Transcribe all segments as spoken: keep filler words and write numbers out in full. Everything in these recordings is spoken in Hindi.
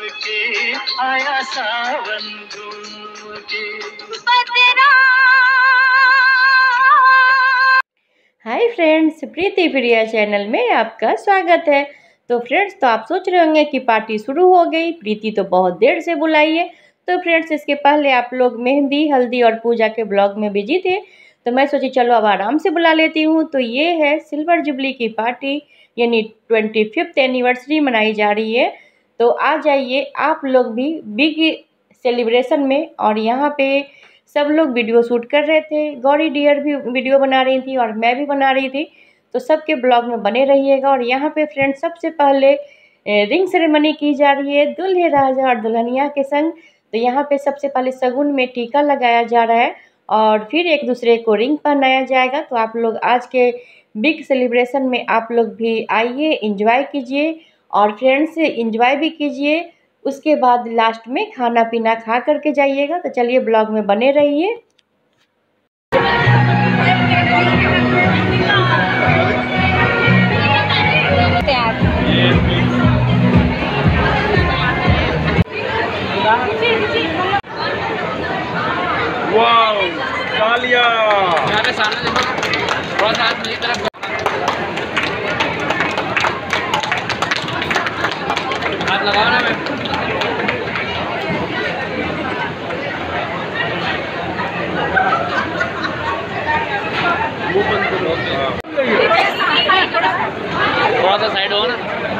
के आया सावन झूम के। हाय फ्रेंड्स, प्रीति प्रिया चैनल में आपका स्वागत है। तो फ्रेंड्स, तो आप सोच रहे होंगे कि पार्टी शुरू हो गई, प्रीति तो बहुत देर से बुलाई है। तो फ्रेंड्स, इसके पहले आप लोग मेहंदी, हल्दी और पूजा के ब्लॉग में बिजी थे, तो मैं सोची चलो अब आराम से बुला लेती हूँ। तो ये है सिल्वर जुबली की पार्टी, यानी ट्वेंटी फिफ्थ एनिवर्सरी मनाई जा रही है। तो आ जाइए आप लोग भी बिग सेलिब्रेशन में। और यहाँ पे सब लोग वीडियो शूट कर रहे थे, गौरी डियर भी वीडियो बना रही थी और मैं भी बना रही थी। तो सबके ब्लॉग में बने रहिएगा। और यहाँ पे फ्रेंड्स, सबसे पहले रिंग सेरेमनी की जा रही है दूल्हे राजा और दुल्हनिया के संग। तो यहाँ पे सबसे पहले शगुन में टीका लगाया जा रहा है और फिर एक दूसरे को रिंग पहनाया जाएगा। तो आप लोग आज के बिग सेलिब्रेशन में आप लोग भी आइए, एंजॉय कीजिए और फ्रेंड्स से एंजॉय भी कीजिए। उसके बाद लास्ट में खाना पीना खा करके जाइएगा। तो चलिए ब्लॉग में बने रहिए। वाओ, तालियां। यहाँ पे सामने देखो, थोड़ा सा हाथ मेरी तरफ हाथ लगाओ ना। मैं थोड़ा सा साइड हो ना।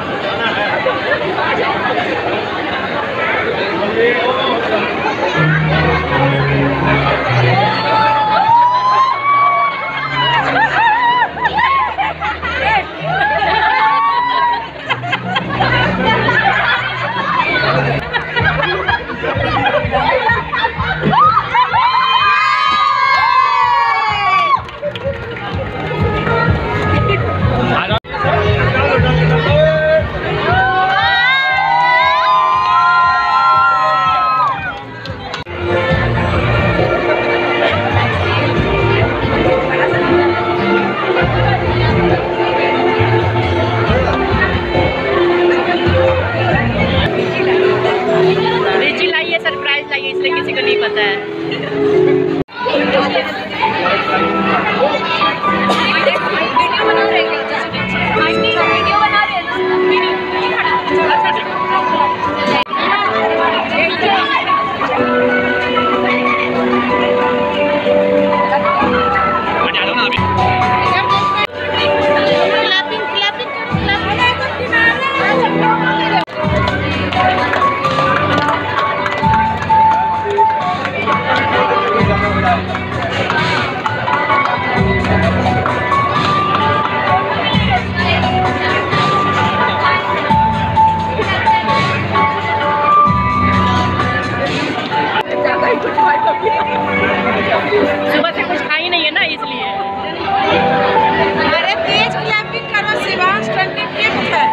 इसलिए किसी को नहीं पता है। सुबह से कुछ खाई नहीं है ना, इसलिए। अरे तेज क्लैपिंग करो, शिवांश ट्वेंटी फिफ्थ है।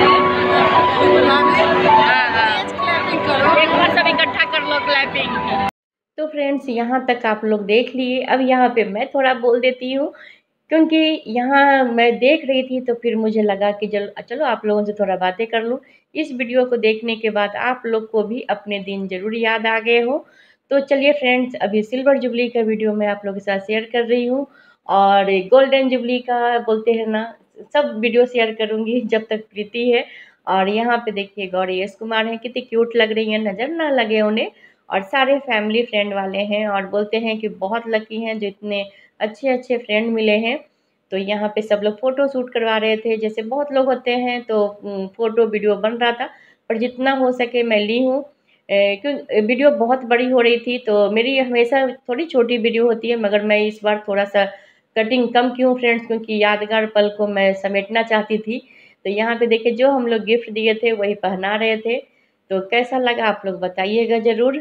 हाँ हाँ, तेज क्लैपिंग करो, एक बार सब इकट्ठा कर लो क्लैपिंग। तो फ्रेंड्स, यहाँ तक आप लोग देख लिए। अब यहाँ पे मैं थोड़ा बोल देती हूँ, क्योंकि यहाँ मैं देख रही थी तो फिर मुझे लगा कि चलो चलो आप लोगों से थोड़ा बातें कर लूँ। इस वीडियो को देखने के बाद आप लोग को भी अपने दिन ज़रूर याद आ गए हो। तो चलिए फ्रेंड्स, अभी सिल्वर जुबली का वीडियो मैं आप लोगों के साथ शेयर कर रही हूँ और गोल्डन जुबली का बोलते हैं ना, सब वीडियो शेयर करूँगी जब तक प्रीति है। और यहाँ पे देखिए गौरी यश कुमार हैं, कितनी क्यूट लग रही हैं, नज़र ना लगे उन्हें। और सारे फैमिली फ्रेंड वाले हैं और बोलते हैं कि बहुत लकी हैं जो इतने अच्छे अच्छे फ्रेंड मिले हैं। तो यहाँ पे सब लोग फ़ोटो शूट करवा रहे थे, जैसे बहुत लोग होते हैं तो फ़ोटो वीडियो बन रहा था, पर जितना हो सके मैं ली हूँ। क्यों वीडियो बहुत बड़ी हो रही थी, तो मेरी हमेशा थोड़ी छोटी वीडियो होती है, मगर मैं इस बार थोड़ा सा कटिंग कम क्यों फ्रेंड्स, क्योंकि यादगार पल को मैं समेटना चाहती थी। तो यहाँ पे देखिए जो हम लोग गिफ्ट दिए थे वही पहना रहे थे। तो कैसा लगा आप लोग बताइएगा ज़रूर।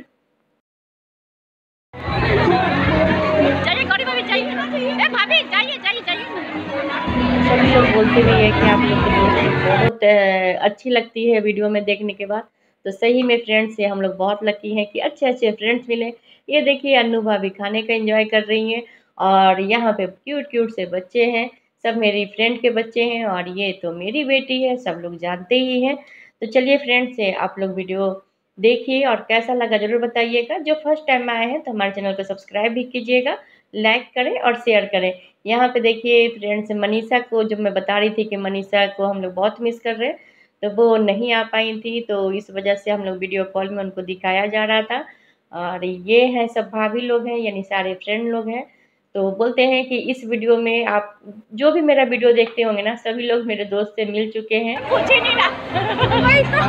सभी लोग बोलते भी है कि आप लोग की दोस्ती बहुत अच्छी लगती है वीडियो में देखने के बाद। तो सही में फ्रेंड्स से हम लोग बहुत लकी हैं कि अच्छे अच्छे फ्रेंड्स मिले। ये देखिए अन्नू भाभी खाने का एंजॉय कर रही हैं और यहाँ पे क्यूट क्यूट से बच्चे हैं, सब मेरी फ्रेंड के बच्चे हैं और ये तो मेरी बेटी है, सब लोग जानते ही हैं। तो चलिए फ्रेंड्स, आप लोग वीडियो देखिए और कैसा लगा ज़रूर बताइएगा। जो फर्स्ट टाइम आए हैं तो हमारे चैनल को सब्सक्राइब भी कीजिएगा, लाइक करें और शेयर करें। यहाँ पे देखिए फ्रेंड्स, मनीषा को जो मैं बता रही थी कि मनीषा को हम लोग बहुत मिस कर रहे हैं, तो वो नहीं आ पाई थी, तो इस वजह से हम लोग वीडियो कॉल में उनको दिखाया जा रहा था। और ये हैं सब भाभी लोग हैं, यानी सारे फ्रेंड लोग हैं। तो बोलते हैं कि इस वीडियो में आप जो भी मेरा वीडियो देखते होंगे ना, सभी लोग मेरे दोस्त से मिल चुके हैं। कुछ ही नहीं ना।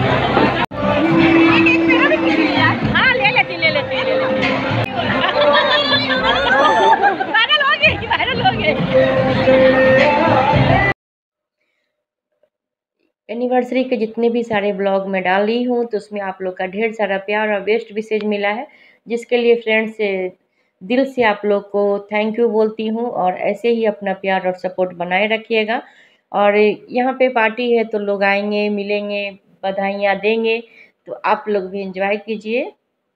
हाँ ले लेती ले लेती ले लेती वायरल हो गई वायरल हो गई। एनिवर्सरी के जितने भी सारे ब्लॉग मैं डाल रही हूँ तो उसमें आप लोग का ढेर सारा प्यार और बेस्ट विशेज मिला है, जिसके लिए फ्रेंड्स दिल से आप लोग को थैंक यू बोलती हूँ। और ऐसे ही अपना प्यार और सपोर्ट बनाए रखिएगा। और यहाँ पे पार्टी है तो लोग आएंगे, मिलेंगे, बधाइयाँ देंगे, तो आप लोग भी एंजॉय कीजिए।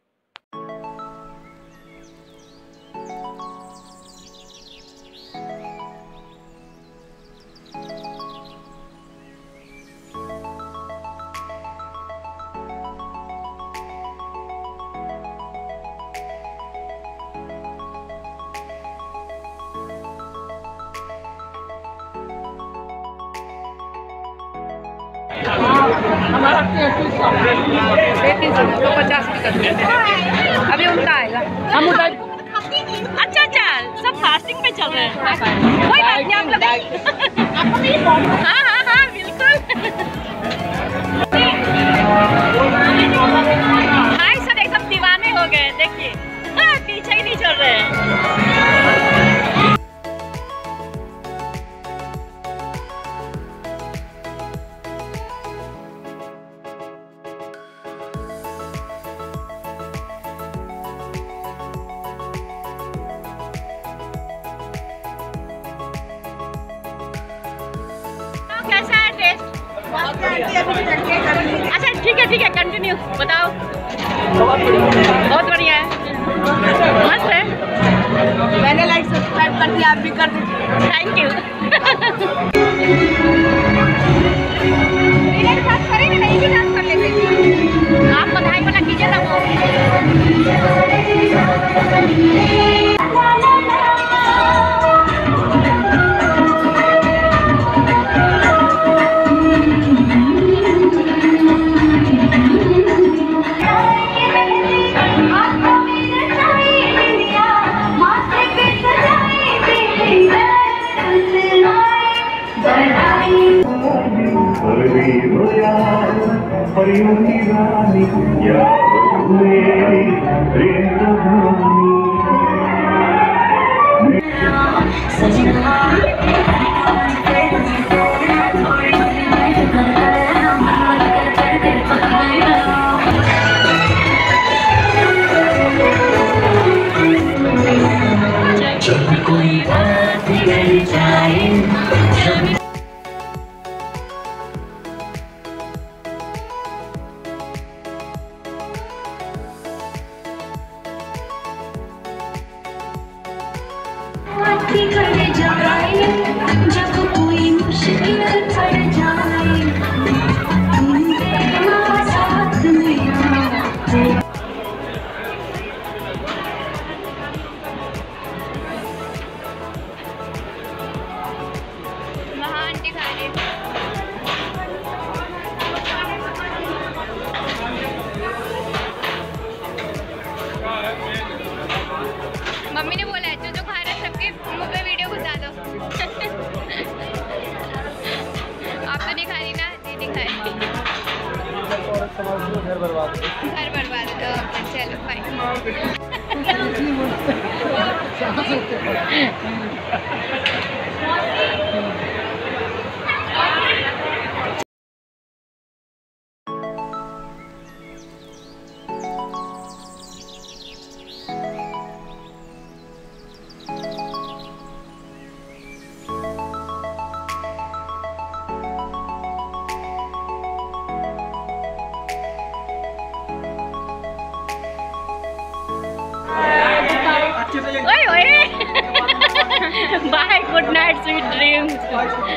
हमारा तो पचास की कर अभी उनका आएगा, हम उधर। अच्छा अच्छा, सब फास्टिंग में चल रहे हैं, कोई बात नहीं। आप लोग हाँ हाँ हाँ बिल्कुल। हाय सर, एकदम दीवाने हो गए, देखिए पीछे ही नहीं चल रहे हैं। कैसा है टेस्ट? अच्छा ठीक है ठीक है, कंटिन्यू बताओ। बहुत बढ़िया है, मस्त है। मैंने लाइक सब्सक्राइब कर दिया, आप भी कर दीजिए। Thank you. मेरे साथ करेंगे, नहीं भी डांस कर लेते। आप बधाई वाला कीजिए ना वो। परियों की रानी या मेरी प्रेम कहानी। जब कोई बात कर जाए कर जाए, जब कोई मुश्किल पड़ जाए, तेरा साथ मेरा। मम्मी ने बोला है जो जो खा रहा है सबके मुंह पे वीडियो घुसा दो। आप तो नहीं खा रही ना? दीदी खा रही। घर बर्बाद घर बर्बाद है। चलो बाय। ओए ओए bye, good night, sweet dreams.